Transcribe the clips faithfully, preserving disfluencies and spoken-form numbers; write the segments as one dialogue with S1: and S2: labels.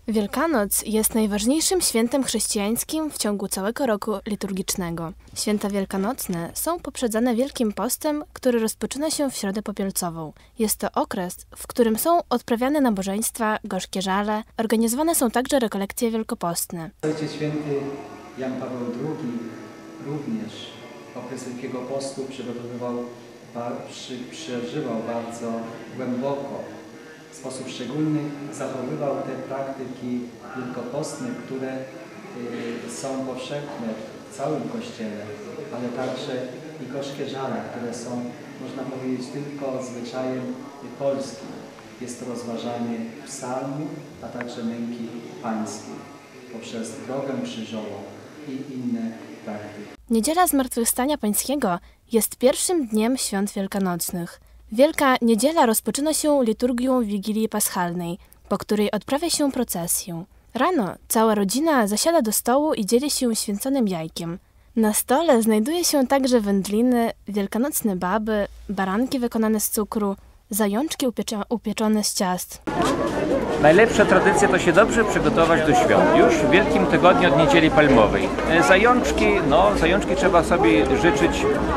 S1: Wielkanoc jest najważniejszym świętem chrześcijańskim w ciągu całego roku liturgicznego. Święta wielkanocne są poprzedzane Wielkim Postem, który rozpoczyna się w Środę Popielcową. Jest to okres, w którym są odprawiane nabożeństwa, gorzkie żale, organizowane są także rekolekcje wielkopostne.
S2: Ojciec Święty Jan Paweł drugi również okres Wielkiego Postu przygotowywał, przy, przeżywał bardzo głęboko. W sposób szczególny zachowywał te praktyki wielkopostne, które y, są powszechne w całym Kościele, ale także i gorzkie żale, które są, można powiedzieć, tylko zwyczajem polskim. Jest to rozważanie psalmu, a także męki pańskiej poprzez drogę krzyżową i inne praktyki.
S1: Niedziela Zmartwychwstania Pańskiego jest pierwszym dniem świąt wielkanocnych. Wielka Niedziela rozpoczyna się liturgią Wigilii Paschalnej, po której odprawia się procesję. Rano cała rodzina zasiada do stołu i dzieli się święconym jajkiem. Na stole znajduje się także wędliny, wielkanocne baby, baranki wykonane z cukru, zajączki upiecze- upieczone z ciast.
S3: Najlepsza tradycja to się dobrze przygotować do świąt. Już w Wielkim Tygodniu od Niedzieli Palmowej. Zajączki, no zajączki trzeba sobie życzyć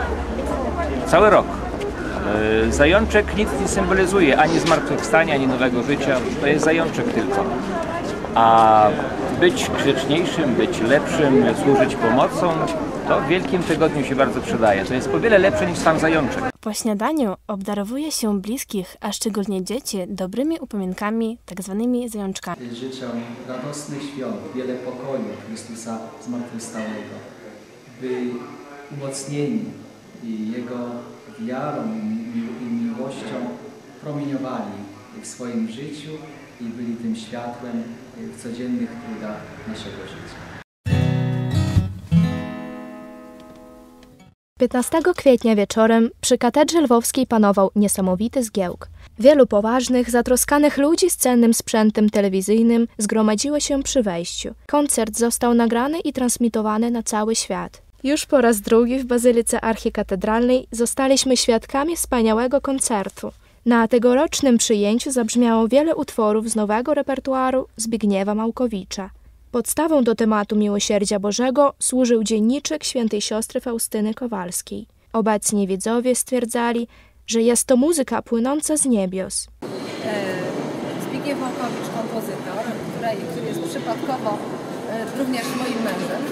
S3: cały rok. Zajączek nic nie symbolizuje, ani zmartwychwstania, ani nowego życia. To jest zajączek tylko. A być grzeczniejszym, być lepszym, służyć pomocą, to w Wielkim Tygodniu się bardzo przydaje. To jest o wiele lepsze niż sam zajączek.
S1: Po śniadaniu obdarowuje się bliskich, a szczególnie dzieci, dobrymi upomienkami, tak zwanymi zajączkami.
S2: Życzę radosnych świąt, wiele pokoju Chrystusa Zmartwychwstałego, by umocnieni i Jego wiarą i miłością promieniowali w swoim życiu i byli tym światłem w codziennych trudach naszego życia.
S4: piętnastego kwietnia wieczorem przy katedrze lwowskiej panował niesamowity zgiełk. Wielu poważnych, zatroskanych ludzi z cennym sprzętem telewizyjnym zgromadziło się przy wejściu. Koncert został nagrany i transmitowany na cały świat. Już po raz drugi w Bazylice Archikatedralnej zostaliśmy świadkami wspaniałego koncertu. Na tegorocznym przyjęciu zabrzmiało wiele utworów z nowego repertuaru Zbigniewa Małkowicza. Podstawą do tematu Miłosierdzia Bożego służył dzienniczek świętej siostry Faustyny Kowalskiej. Obecni widzowie stwierdzali, że jest to muzyka płynąca z niebios.
S5: Zbigniew Małkowicz, kompozytor, który jest przypadkowo również moim mężem.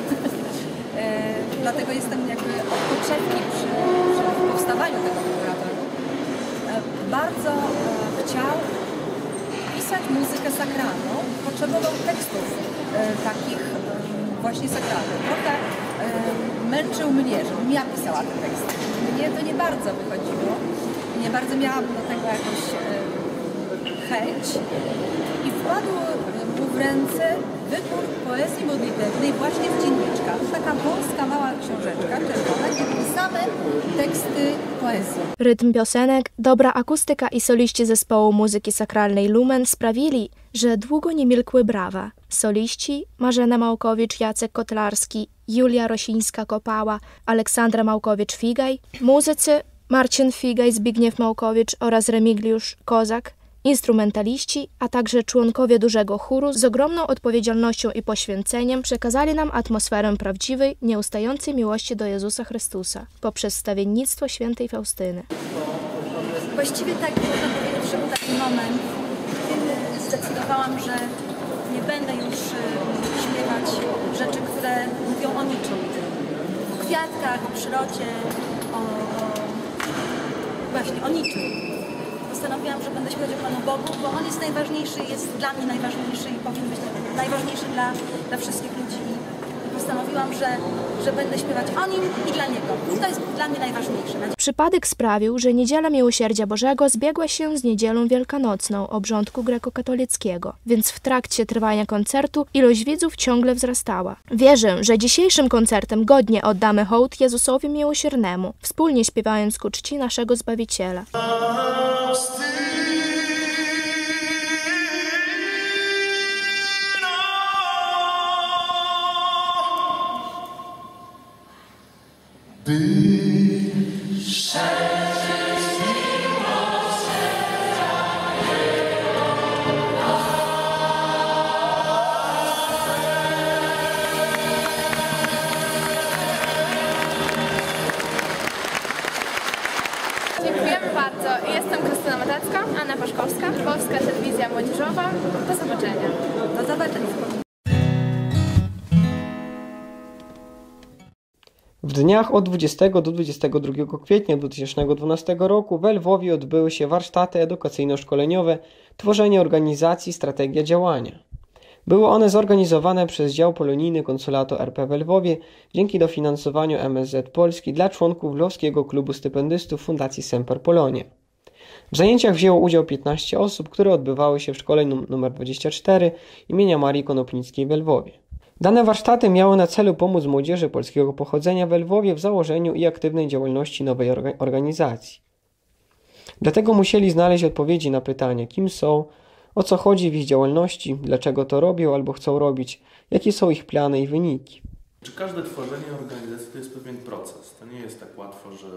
S5: Dlatego jestem jakby od początku przy, przy powstawaniu tego laboratorium. Bardzo chciał pisać muzykę sakralną, potrzebował tekstów takich właśnie sakralnych. Trochę męczył mnie, żebym ja pisała te teksty. Mnie to nie bardzo wychodziło, nie bardzo miałam do tego jakąś chęć i wpadł mu w ręce wybór poezji modlitewnej właśnie z dzienniczka. Taka wąska, mała książeczka czerwona, gdzie były same teksty poezji.
S4: Rytm piosenek, dobra akustyka i soliści zespołu muzyki sakralnej Lumen sprawili, że długo nie milkły brawa. Soliści Marzena Małkowicz, Jacek Kotlarski, Julia Rosińska-Kopała, Aleksandra Małkowicz-Figaj, muzycy Marcin Figaj, Zbigniew Małkowicz oraz Remigiusz Kozak, instrumentaliści, a także członkowie dużego chóru z ogromną odpowiedzialnością i poświęceniem przekazali nam atmosferę prawdziwej, nieustającej miłości do Jezusa Chrystusa poprzez stawiennictwo świętej Faustyny.
S5: Właściwie tak można powiedzieć, że był taki moment, kiedy zdecydowałam, że nie będę już śpiewać rzeczy, które mówią o niczym. O kwiatkach, o przyrodzie, o, o właśnie o niczym. Postanowiłam, że będę śpiewać o Panu Bogu, bo On jest najważniejszy, jest dla mnie najważniejszy i powinien być najważniejszy dla, dla wszystkich ludzi. I postanowiłam, że, że będę śpiewać o Nim i dla Niego. I to jest dla mnie najważniejsze.
S4: Przypadek sprawił, że Niedziela Miłosierdzia Bożego zbiegła się z Niedzielą Wielkanocną obrządku grekokatolickiego, więc w trakcie trwania koncertu ilość widzów ciągle wzrastała. Wierzę, że dzisiejszym koncertem godnie oddamy hołd Jezusowi Miłosiernemu, wspólnie śpiewając ku czci naszego Zbawiciela.
S6: By
S1: Lwowska, Lwowska Telewizja Młodzieżowa. Do zobaczenia.
S5: Do zobaczenia.
S6: W dniach od dwudziestego do dwudziestego drugiego kwietnia dwa tysiące dwunastego roku we Lwowie odbyły się warsztaty edukacyjno-szkoleniowe Tworzenie organizacji, strategia działania. Były one zorganizowane przez Dział Polonijny Konsulatu R P w Lwowie dzięki dofinansowaniu M S Z Polski dla członków Lwowskiego Klubu Stypendystów Fundacji Semper Polonia. W zajęciach wzięło udział piętnaście osób, które odbywały się w szkole nr dwadzieścia cztery imienia Marii Konopnickiej w Lwowie. Dane warsztaty miały na celu pomóc młodzieży polskiego pochodzenia w Lwowie w założeniu i aktywnej działalności nowej organizacji. Dlatego musieli znaleźć odpowiedzi na pytania, kim są, o co chodzi w ich działalności, dlaczego to robią albo chcą robić, jakie są ich plany i wyniki.
S7: Czy każde tworzenie organizacji to jest pewien proces? To nie jest tak łatwo, że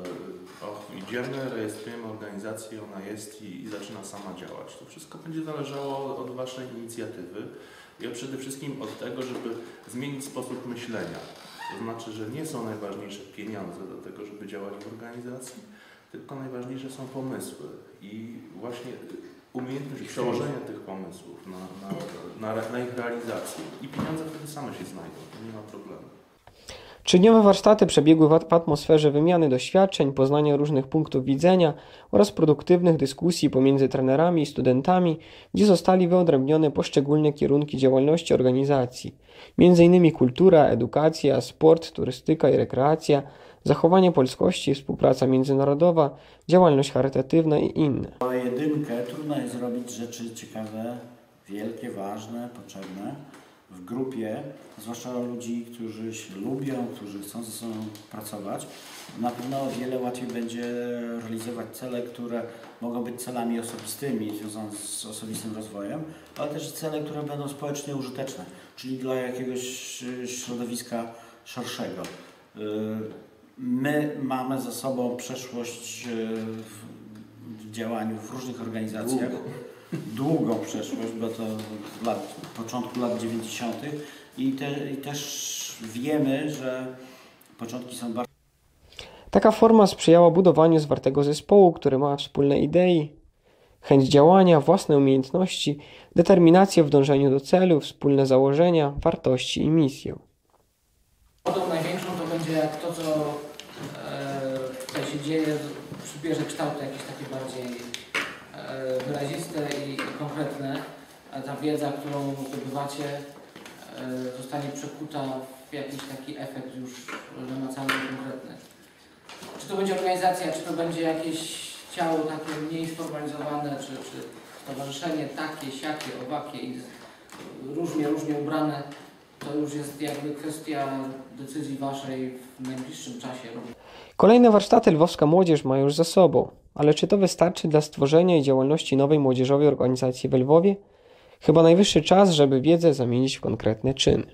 S7: o, idziemy, rejestrujemy organizację, ona jest i, i zaczyna sama działać. To wszystko będzie zależało od Waszej inicjatywy i przede wszystkim od tego, żeby zmienić sposób myślenia. To znaczy, że nie są najważniejsze pieniądze do tego, żeby działać w organizacji, tylko najważniejsze są pomysły i właśnie umiejętność przełożenia tych pomysłów na, na, na, na ich realizację. I pieniądze wtedy same się znajdą, to nie ma problemu.
S6: Trzydniowe warsztaty przebiegły w atmosferze wymiany doświadczeń, poznania różnych punktów widzenia oraz produktywnych dyskusji pomiędzy trenerami i studentami, gdzie zostali wyodrębnione poszczególne kierunki działalności organizacji, między innymi kultura, edukacja, sport, turystyka i rekreacja, zachowanie polskości, współpraca międzynarodowa, działalność charytatywna i inne.
S8: O jedynkę trudno jest zrobić rzeczy ciekawe, wielkie, ważne, potrzebne w grupie, zwłaszcza ludzi, którzy się lubią, którzy chcą ze sobą pracować. Na pewno o wiele łatwiej będzie realizować cele, które mogą być celami osobistymi, związane z osobistym rozwojem, ale też cele, które będą społecznie użyteczne, czyli dla jakiegoś środowiska szerszego. My mamy za sobą przeszłość w działaniu w różnych organizacjach, długą przeszłość, bo to lat, początku lat dziewięćdziesiątych i, te, i też wiemy, że początki są bardzo...
S6: Taka forma sprzyjała budowaniu zwartego zespołu, który ma wspólne idei, chęć działania, własne umiejętności, determinację w dążeniu do celu, wspólne założenia, wartości i misję.
S9: Wodą największą to będzie, jak to, co e, tutaj się dzieje, przybierze kształty jakieś takie bardziej e, wyraziste i, i konkretne. A ta wiedza, którą zdobywacie, e, zostanie przekuta w jakiś taki efekt już namacalny i konkretny. Czy to będzie organizacja, czy to będzie jakieś ciało takie mniej sformalizowane, czy, czy stowarzyszenie takie, siakie, owakie i różnie, różnie ubrane, to już jest jakby kwestia decyzji Waszej w najbliższym czasie.
S6: Kolejne warsztaty Lwowska Młodzież ma już za sobą, ale czy to wystarczy dla stworzenia i działalności nowej młodzieżowej organizacji w Lwowie? Chyba najwyższy czas, żeby wiedzę zamienić w konkretne czyny.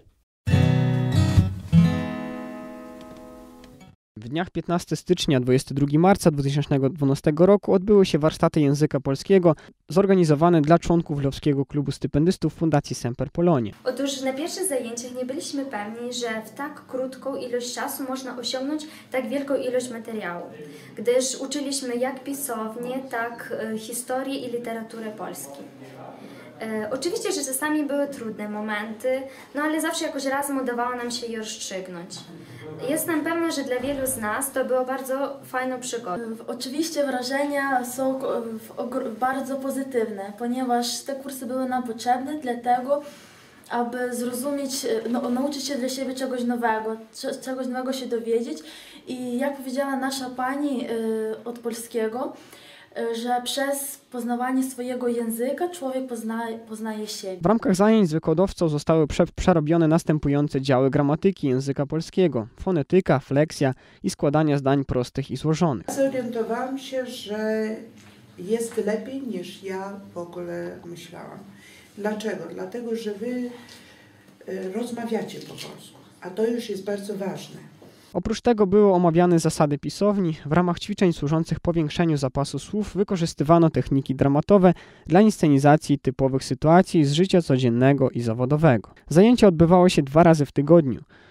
S6: W dniach piętnastego stycznia do dwudziestego drugiego marca dwa tysiące dwunastego roku odbyły się warsztaty języka polskiego zorganizowane dla członków Lwowskiego Klubu Stypendystów Fundacji Semper Polonia.
S10: Otóż na pierwszych zajęciach nie byliśmy pewni, że w tak krótką ilość czasu można osiągnąć tak wielką ilość materiału, gdyż uczyliśmy jak pisownię, tak historię i literaturę polskiej. E, oczywiście, że czasami były trudne momenty, no ale zawsze jakoś razem udawało nam się je rozstrzygnąć. Jestem pewna, że dla wielu z nas to było bardzo fajną przygodą.
S11: Oczywiście wrażenia są bardzo pozytywne, ponieważ te kursy były nam potrzebne dlatego, aby zrozumieć, no, nauczyć się dla siebie czegoś nowego, czegoś nowego się dowiedzieć i jak powiedziała nasza pani y, od polskiego, że przez poznawanie swojego języka człowiek poznaje, poznaje siebie.
S6: W ramach zajęć z wykładowcą zostały prze, przerobione następujące działy gramatyki języka polskiego, fonetyka, fleksja i składania zdań prostych i złożonych.
S12: Zorientowałam się, że jest lepiej niż ja w ogóle myślałam. Dlaczego? Dlatego, że wy rozmawiacie po polsku, a to już jest bardzo ważne.
S6: Oprócz tego były omawiane zasady pisowni. W ramach ćwiczeń służących powiększeniu zapasu słów wykorzystywano techniki dramatowe dla inscenizacji typowych sytuacji z życia codziennego i zawodowego. Zajęcia odbywały się dwa razy w tygodniu.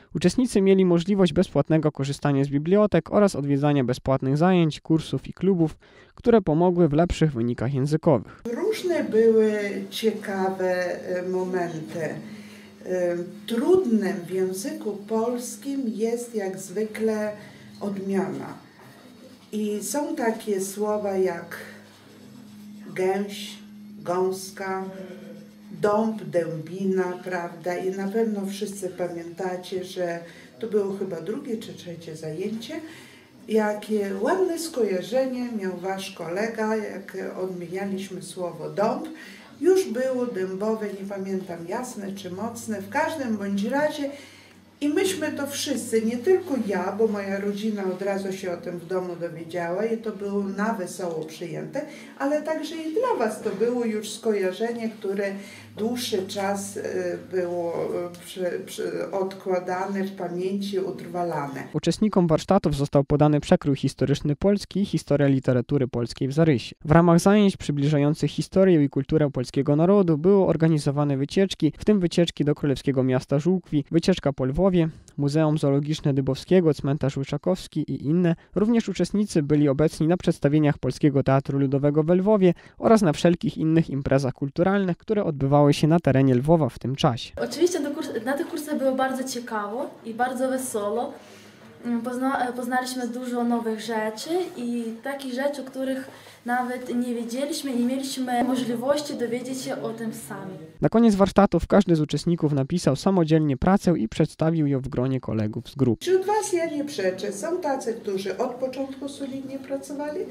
S6: Uczestnicy mieli możliwość bezpłatnego korzystania z bibliotek oraz odwiedzania bezpłatnych zajęć, kursów i klubów, które pomogły w lepszych wynikach językowych.
S12: Różne były ciekawe momenty. Trudnym w języku polskim jest jak zwykle odmiana. I są takie słowa jak gęś, gąska, dąb, dębina, prawda? I na pewno wszyscy pamiętacie, że to było chyba drugie czy trzecie zajęcie. Jakie ładne skojarzenie miał wasz kolega, jak odmienialiśmy słowo dąb. Już było dębowe, nie pamiętam jasne czy mocne, w każdym bądź razie. I myśmy to wszyscy, nie tylko ja, bo moja rodzina od razu się o tym w domu dowiedziała i to było na wesoło przyjęte, ale także i dla was to było już skojarzenie, które dłuższy czas było przy, przy, odkładane w pamięci, utrwalane.
S6: Uczestnikom warsztatów został podany przekrój historyczny Polski i historia literatury polskiej w zarysie. W ramach zajęć przybliżających historię i kulturę polskiego narodu były organizowane wycieczki, w tym wycieczki do królewskiego miasta Żółkwi, wycieczka po Lwowie, Muzeum Zoologiczne Dybowskiego, Cmentarz Łyczakowski i inne. Również uczestnicy byli obecni na przedstawieniach Polskiego Teatru Ludowego we Lwowie oraz na wszelkich innych imprezach kulturalnych, które odbywały się na terenie Lwowa w tym czasie.
S11: Oczywiście na tych kursach było bardzo ciekawo i bardzo wesoło. Pozna, poznaliśmy dużo nowych rzeczy i takich rzeczy, o których nawet nie wiedzieliśmy i nie mieliśmy możliwości dowiedzieć się o tym sami.
S6: Na koniec warsztatów każdy z uczestników napisał samodzielnie pracę i przedstawił ją w gronie kolegów z grupy.
S12: Wśród was ja nie przeczę. Są tacy, którzy od początku solidnie pracowali,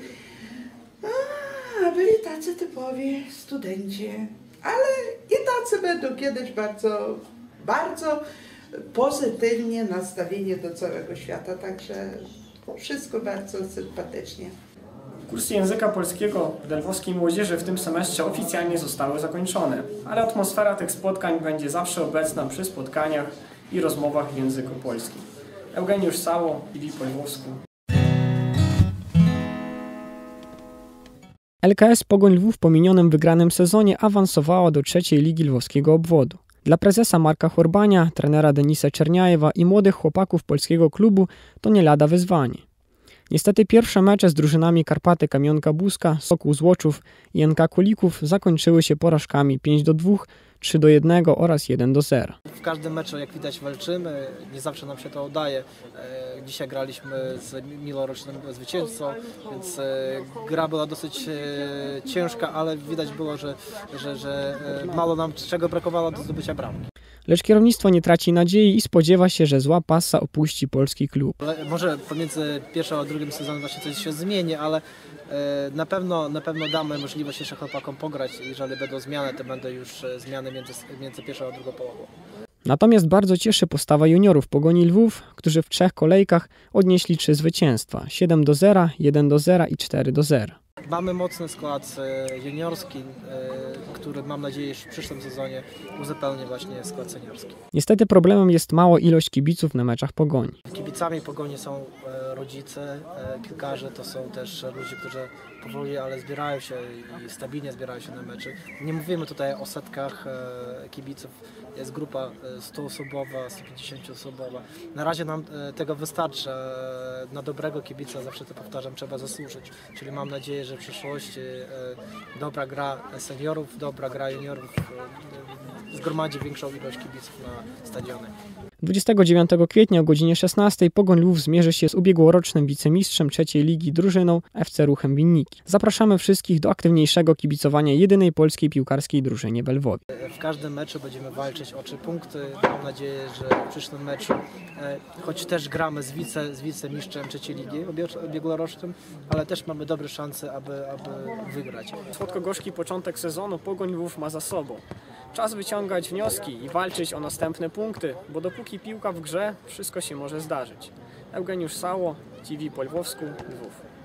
S12: a byli tacy typowi studenci. Ale i tacy będą kiedyś bardzo, bardzo pozytywnie nastawienie do całego świata, także wszystko bardzo sympatycznie.
S6: Kursy języka polskiego dla lwowskiej młodzieży w tym semestrze oficjalnie zostały zakończone, ale atmosfera tych spotkań będzie zawsze obecna przy spotkaniach i rozmowach w języku polskim. Eugeniusz Sało, T V po lwowsku. L K S Pogoń Lwów po minionym wygranym sezonie awansowała do trzeciej ligi lwowskiego obwodu. Dla prezesa Marka Horbania, trenera Denisa Czerniajewa i młodych chłopaków polskiego klubu to nie lada wyzwanie. Niestety pierwsze mecze z drużynami Karpaty Kamionka Buzka, Sokół Złoczów i N K Kulików zakończyły się porażkami pięć do dwóch, trzy do jednego oraz jeden do zera.
S13: W każdym meczu, jak widać, walczymy, nie zawsze nam się to udaje. Dzisiaj graliśmy z minulorocznym zwycięzcą, więc gra była dosyć ciężka, ale widać było, że, że, że mało nam czego brakowało do zdobycia bramki.
S6: Lecz kierownictwo nie traci nadziei i spodziewa się, że zła pasa opuści polski klub.
S13: Może pomiędzy pierwszym a drugim sezonem właśnie coś się zmieni, ale na pewno, na pewno damy możliwość jeszcze chłopakom pograć. Jeżeli będą zmiany, to będą już zmiany między, między pierwszą a drugą połową.
S6: Natomiast bardzo cieszy postawa juniorów Pogoni Lwów, którzy w trzech kolejkach odnieśli trzy zwycięstwa. siedem do zera, jeden do zera i cztery do zera.
S13: Mamy mocny skład juniorski, który mam nadzieję, że w przyszłym sezonie uzupełni właśnie skład seniorski.
S6: Niestety problemem jest mała ilość kibiców na meczach Pogoni.
S13: Kibicami Pogoni są rodzice, piłkarze, to są też ludzie, którzy powoli, ale zbierają się i stabilnie zbierają się na meczy. Nie mówimy tutaj o setkach kibiców, jest grupa stuosobowa, sto pięćdziesięcioosobowa. Na razie nam tego wystarczy. Na dobrego kibica, zawsze to powtarzam, trzeba zasłużyć. Czyli mam nadzieję, że w przyszłości dobra gra seniorów, dobra gra juniorów zgromadzi większą ilość kibiców na stadiony.
S6: dwudziestego dziewiątego kwietnia o godzinie szesnastej Pogoń Lwów zmierzy się z ubiegłorocznym wicemistrzem trzeciej ligi drużyną F C Ruchem Winniki. Zapraszamy wszystkich do aktywniejszego kibicowania jedynej polskiej piłkarskiej drużynie w Lwowie.
S13: W każdym meczu będziemy walczyć o trzy punkty. Mam nadzieję, że w przyszłym meczu, choć też gramy z, wice, z wicemistrzem trzeciej ligi ubiegłorocznym, ale też mamy dobre szanse, aby, aby wygrać.
S6: Słodko-gorzki początek sezonu Pogoń Lwów ma za sobą. Czas wyciągać wnioski i walczyć o następne punkty, bo dopóki piłka w grze, wszystko się może zdarzyć. Eugeniusz Sało, T V po lwowsku, Lwów.